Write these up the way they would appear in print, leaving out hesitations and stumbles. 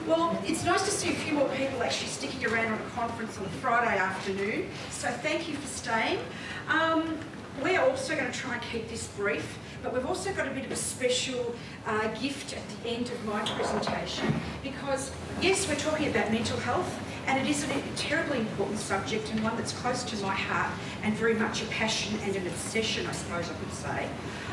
Well, it's nice to see a few more people actually sticking around on a conference on a Friday afternoon, so thank you for staying. We're also going to try and keep this brief, but we've also got a bit of a special gift at the end of my presentation, because yes, we're talking about mental health, and it is a terribly important subject and one that's close to my heart and very much a passion and an obsession, I suppose I could say.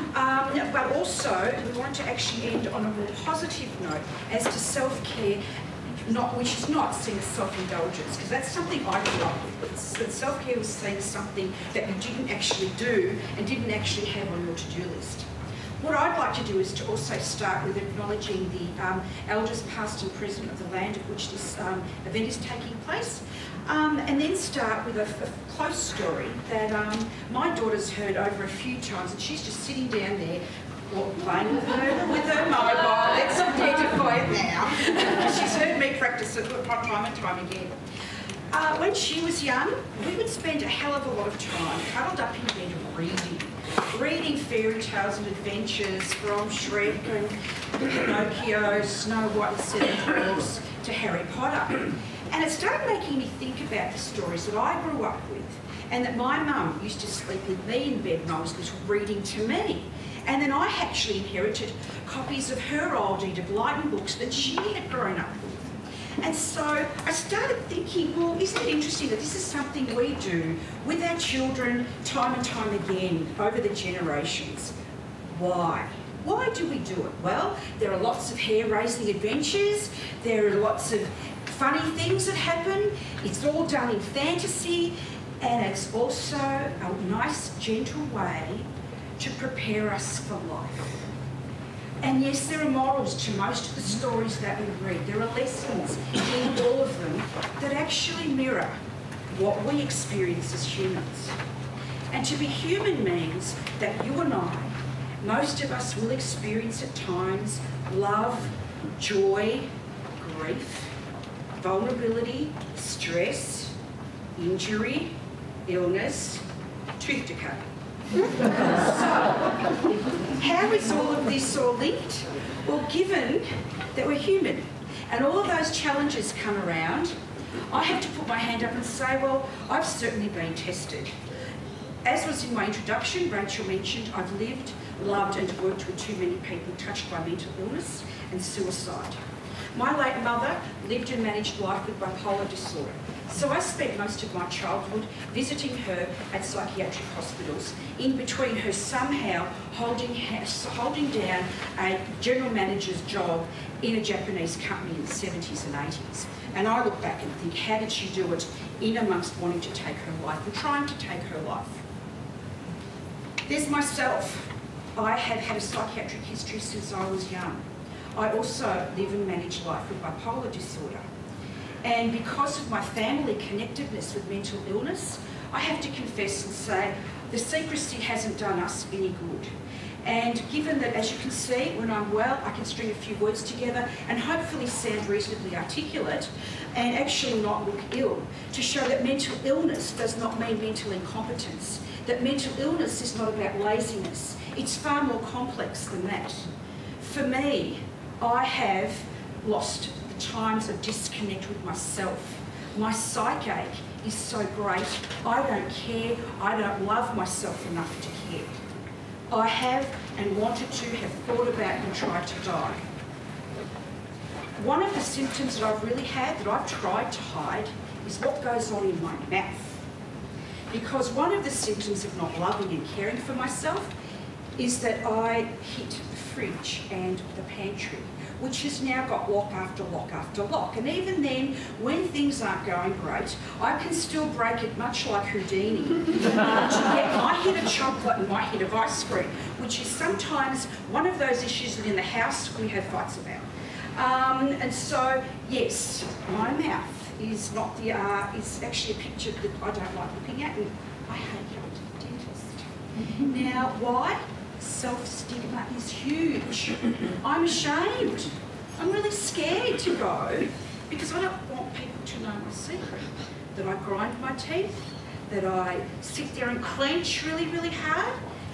But also, we want to actually end on a more positive note as to self-care, which is not seen as self-indulgence, because that's something I grew up with. But self-care was seen as something that you didn't actually do and didn't actually have on your to-do list. What I'd like to do is to also start with acknowledging the elders past and present of the land of which this event is taking place, and then start with a close story that my daughter's heard over a few times, and she's just sitting down there playing with her mobile. Let's identify it now. She's heard me practice it time and time again. When she was young, we would spend a hell of a lot of time cuddled up in bed reading fairy tales and adventures from Shrek and Pinocchio, Snow White and Seven Dwarfs to Harry Potter. And it started making me think about the stories that I grew up with, and that my mum used to sleep with me in bed when I was little, reading to me. And then I actually inherited copies of her old Enid Blyton books that she had grown up with. And so I started thinking, well, isn't it interesting that this is something we do with our children time and time again over the generations? Why? Why do we do it? Well, there are lots of hair-raising adventures, there are lots of funny things that happen, it's all done in fantasy, and it's also a nice, gentle way to prepare us for life. And yes, there are morals to most of the stories that we read. There are lessons in all of them that actually mirror what we experience as humans. And to be human means that you and I, most of us will experience at times love, joy, grief, vulnerability, stress, injury, illness, tooth decay. So, how is all of this all linked? Well, given that we're human and all of those challenges come around, I have to put my hand up and say, well, I've certainly been tested. As was in my introduction, Rachel mentioned, I've lived, loved and worked with too many people touched by mental illness and suicide. My late mother lived and managed life with bipolar disorder. So I spent most of my childhood visiting her at psychiatric hospitals, in between her somehow holding down a general manager's job in a Japanese company in the 70s and 80s. And I look back and think, how did she do it in amongst wanting to take her life and trying to take her life? There's myself. I have had a psychiatric history since I was young. I also live and manage life with bipolar disorder. And because of my family connectedness with mental illness, I have to confess and say the secrecy hasn't done us any good. And given that, as you can see, when I'm well, I can string a few words together and hopefully sound reasonably articulate and actually not look ill, to show that mental illness does not mean mental incompetence, that mental illness is not about laziness. It's far more complex than that. For me, I have lost the times of disconnect with myself. My psyche is so great, I don't care, I don't love myself enough to care. I have and wanted to have thought about and tried to die. One of the symptoms that I've really had, that I've tried to hide, is what goes on in my mouth. Because one of the symptoms of not loving and caring for myself is that I hit the fridge and the pantry, which has now got lock after lock after lock. And even then, when things aren't going great, I can still break it much like Houdini to get my hit of chocolate and my hit of ice cream, which is sometimes one of those issues that in the house we have fights about. And so, yes, my mouth is not the, is actually a picture that I don't like looking at, and I hate going to the dentist. Now, why? Self-stigma is huge. I'm ashamed. I'm really scared to go because I don't want people to know my secret. That I grind my teeth, that I sit there and clench really, really hard,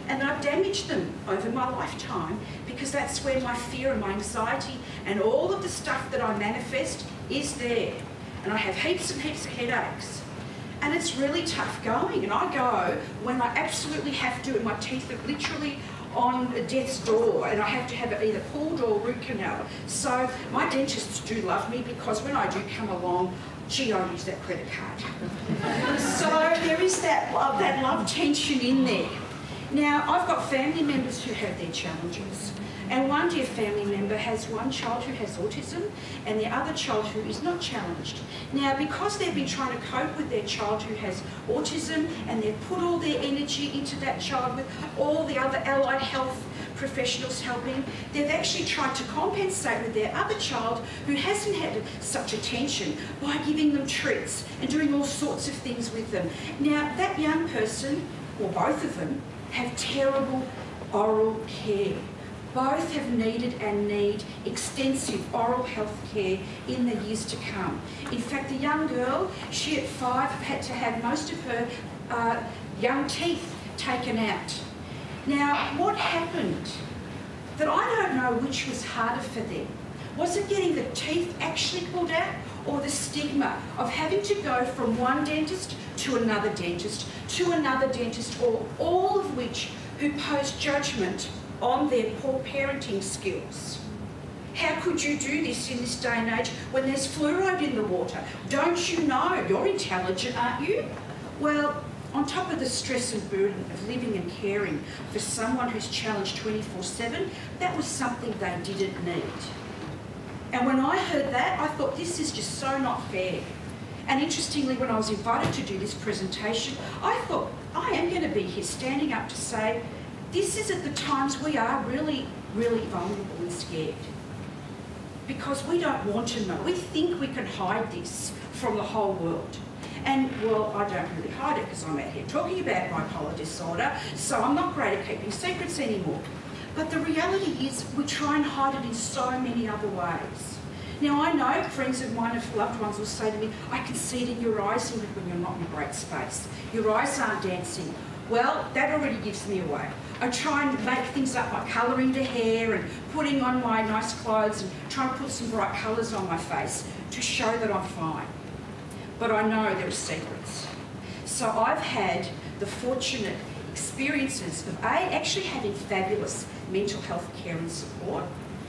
and I've damaged them over my lifetime, because that's where my fear and my anxiety and all of the stuff that I manifest is there. And I have heaps and heaps of headaches. And it's really tough going. And I go when I absolutely have to, and my teeth are literally on death's door, and I have to have it either pulled or root canal. So my dentists do love me, because when I do come along, gee, I use that credit card. So there is that love tension in there. Now, I've got family members who have their challenges. And one dear family member has one child who has autism and the other child who is not challenged. Now, because they've been trying to cope with their child who has autism, and they've put all their energy into that child with all the other allied health professionals helping, they've actually tried to compensate with their other child who hasn't had such attention by giving them treats and doing all sorts of things with them. Now, that young person, or both of them, have terrible oral care. Both have needed and need extensive oral health care in the years to come. In fact, the young girl, she at 5 had to have most of her young teeth taken out. Now, what happened? That I don't know which was harder for them. Was it getting the teeth actually pulled out, or the stigma of having to go from one dentist to another dentist, or all of which who posed judgment on their poor parenting skills? How could you do this in this day and age when there's fluoride in the water? Don't you know? You're intelligent, aren't you? Well, on top of the stress and burden of living and caring for someone who's challenged 24/7, that was something they didn't need. And when I heard that, I thought, this is just so not fair. And interestingly, when I was invited to do this presentation, I thought, I am going to be here standing up to say, this is at the times we are really, really vulnerable and scared. Because we don't want to know. We think we can hide this from the whole world. And, well, I don't really hide it, because I'm out here talking about bipolar disorder, so I'm not great at keeping secrets anymore. But the reality is we try and hide it in so many other ways. Now, I know friends of mine, of loved ones, will say to me, I can see it in your eyes when you're not in a great space. Your eyes aren't dancing. Well, that already gives me away. I try and make things up by colouring the hair and putting on my nice clothes and trying to put some bright colours on my face to show that I'm fine. But I know there are secrets. So I've had the fortunate experiences of actually having fabulous mental health care and support,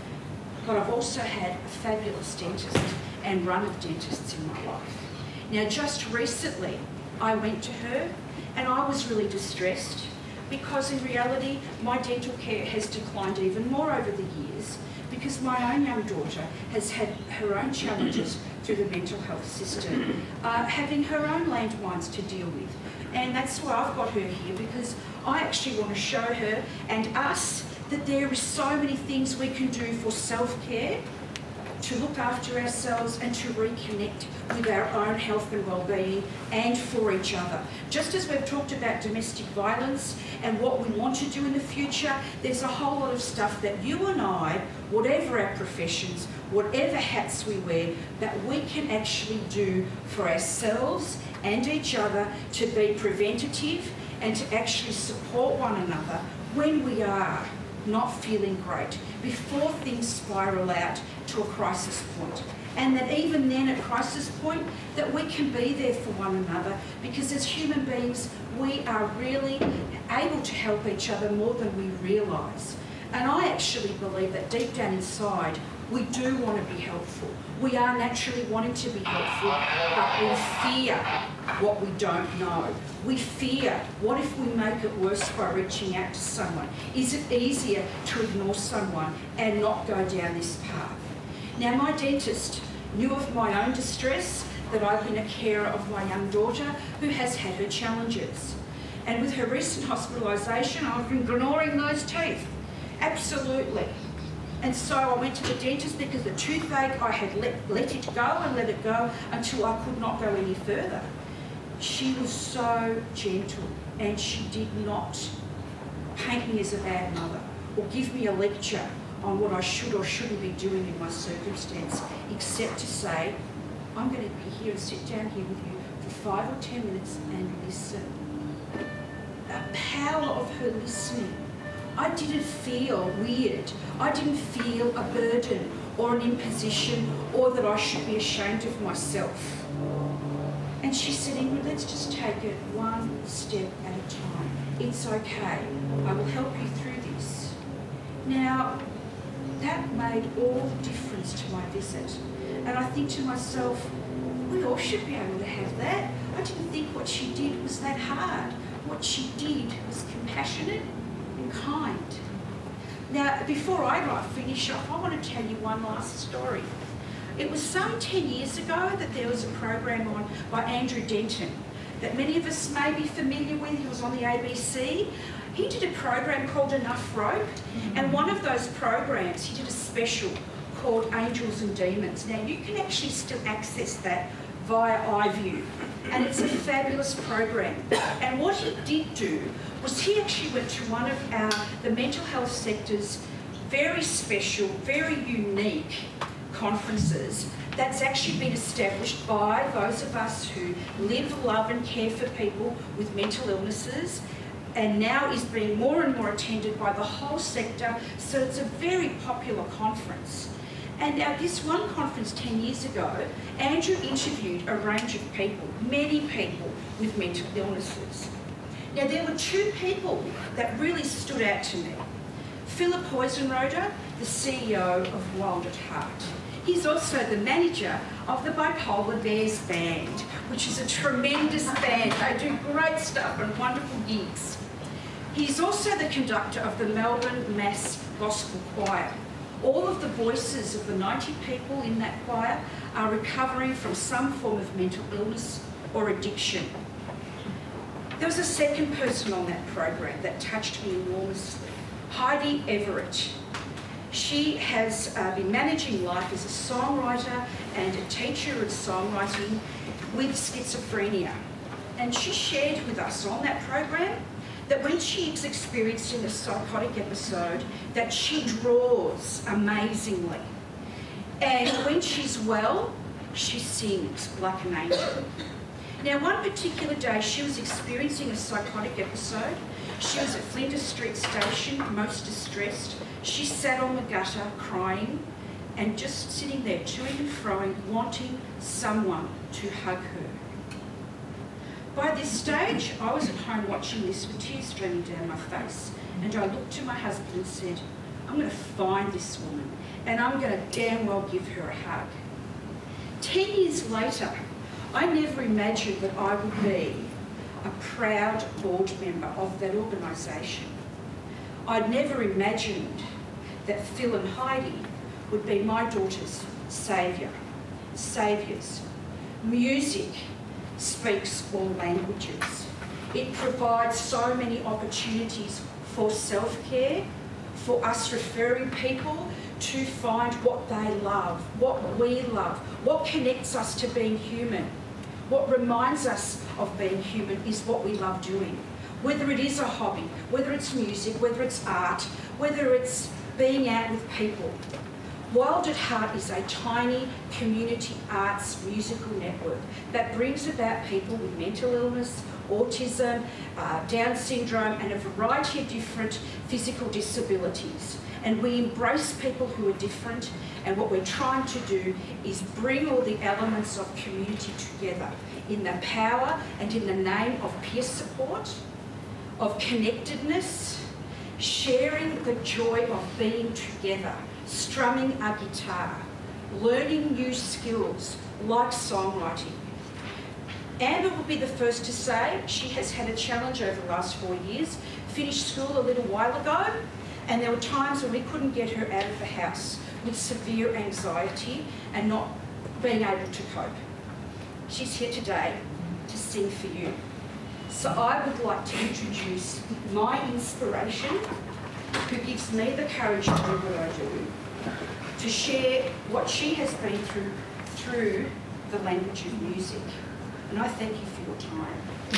but I've also had a fabulous dentist and run of dentists in my life. Now, just recently, I went to her and I was really distressed, because in reality, my dental care has declined even more over the years, because my own young daughter has had her own challenges through the mental health system, having her own landmines to deal with. And that's why I've got her here, because I actually want to show her and us that there are so many things we can do for self-care, to look after ourselves and to reconnect with our own health and well-being, and for each other. Just as we've talked about domestic violence and what we want to do in the future, there's a whole lot of stuff that you and I, whatever our professions, whatever hats we wear, that we can actually do for ourselves and each other to be preventative and to actually support one another when we are not feeling great, before things spiral out to a crisis point. And that even then, at crisis point, that we can be there for one another, because as human beings, we are really able to help each other more than we realise. And I actually believe that deep down inside, we do want to be helpful. We are naturally wanting to be helpful, but we fear what we don't know. We fear, what if we make it worse by reaching out to someone? Is it easier to ignore someone and not go down this path? Now, my dentist knew of my own distress, that I've been a carer of my young daughter who has had her challenges. And with her recent hospitalisation, I've been ignoring those teeth. Absolutely. And so I went to the dentist because the toothache, I had let it go and let it go until I could not go any further. She was so gentle, and she did not paint me as a bad mother or give me a lecture on what I should or shouldn't be doing in my circumstance, except to say, I'm going to be here and sit down here with you for 5 or 10 minutes and listen. power of her listening. I didn't feel weird. I didn't feel a burden or an imposition or that I should be ashamed of myself. And she said, Ingrid, let's just take it one step at a time. It's okay. I will help you through this. Now, that made all the difference to my visit. And I think to myself, we all should be able to have that. I didn't think what she did was that hard. What she did was compassionate and kind. Now, before I finish off, I want to tell you one last story. It was some 10 years ago that there was a program on by Andrew Denton that many of us may be familiar with. He was on the ABC. He did a program called Enough Rope, and one of those programs, he did a special called Angels and Demons. Now, you can actually still access that via iView, and it's a fabulous program. And what he did do was he actually went to one of the mental health sector's very special, very unique conferences that's actually been established by those of us who live, love and care for people with mental illnesses, and now is being more and more attended by the whole sector, so it's a very popular conference. And now this one conference 10 years ago, Andrew interviewed a range of people, many people with mental illnesses. Now there were two people that really stood out to me. Philip Huizenroder, the CEO of Wild at Heart. He's also the manager of the Bipolar Bears Band, which is a tremendous band. They do great stuff and wonderful gigs. He's also the conductor of the Melbourne Mass Gospel Choir. All of the voices of the 90 people in that choir are recovering from some form of mental illness or addiction. There was a second person on that program that touched me enormously, Heidi Everett. She has been managing life as a songwriter and a teacher of songwriting with schizophrenia. And she shared with us on that program that when she is experiencing a psychotic episode, that she draws amazingly. And when she's well, she sings like an angel. Now, one particular day, she was experiencing a psychotic episode. She was at Flinders Street Station, most distressed. She sat on the gutter crying and just sitting there to-ing and fro-ing, wanting someone to hug her. By this stage, I was at home watching this with tears streaming down my face, and I looked to my husband and said, I'm going to find this woman and I'm going to damn well give her a hug. 10 years later, I never imagined that I would be a proud board member of that organisation. I'd never imagined that Phil and Heidi would be my daughter's saviour, saviours. Music speaks all languages. It provides so many opportunities for self-care, for us referring people to find what they love, what we love, what connects us to being human. What reminds us of being human is what we love doing. Whether it is a hobby, whether it's music, whether it's art, whether it's being out with people. Wild at Heart is a tiny community arts musical network that brings about people with mental illness, autism, Down syndrome and a variety of different physical disabilities. And we embrace people who are different, and what we're trying to do is bring all the elements of community together in the power and in the name of peer support, of connectedness, sharing the joy of being together, strumming a guitar, learning new skills like songwriting. Amber will be the first to say she has had a challenge over the last 4 years, finished school a little while ago, and there were times when we couldn't get her out of the house with severe anxiety and not being able to cope. She's here today to sing for you. So I would like to introduce my inspiration, who gives me the courage to do what I do, to share what she has been through the language of music. And I thank you for your time.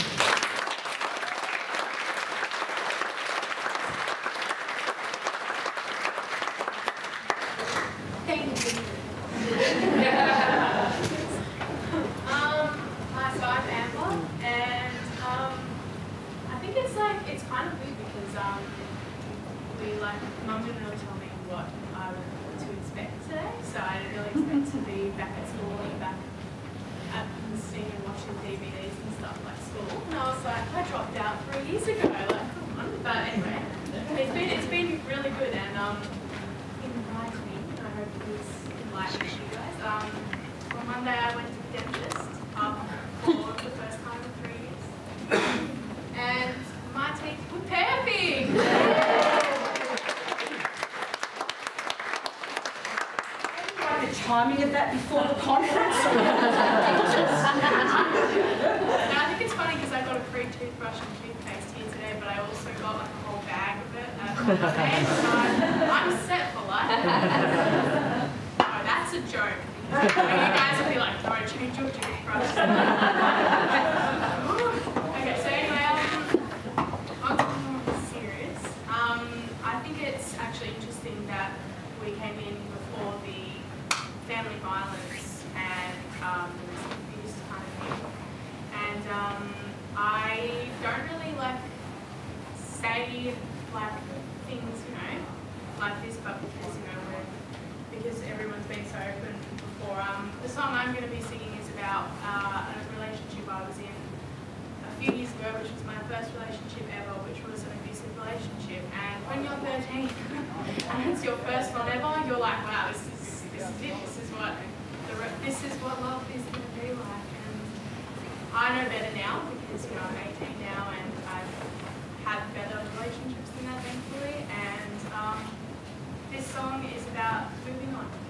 Thank you. Hi, so I'm Amber, and I think it's years ago, like, come on. But anyway, it's been really good and enlightening. I hope it was enlightening to you guys. On Monday I went to the dentist for the first time in 3 years. And my teeth were perfect! The timing of that before the conference? And I think it's funny because I got a free toothbrush and toothpaste here today, but I also got like a whole bag of it at Monday, so I'm set for life. Oh, that's a joke. You guys will be like, no, change your toothbrush. Okay, so anyway, on to more serious. I think it's actually interesting that we came in before the family violence and domestic abuse kind of thing. And I don't really like say like things, you know, like this, but because because everyone's been so open before. The song I'm going to be singing is about a relationship I was in a few years ago, which was my first relationship ever, which was an abusive relationship. And when you're 13 and it's your first one ever, you're like, wow, this is it. This is what love is going to be like. And I know better now because I'm 18 now and I've had better relationships than that, thankfully. And this song is about moving on.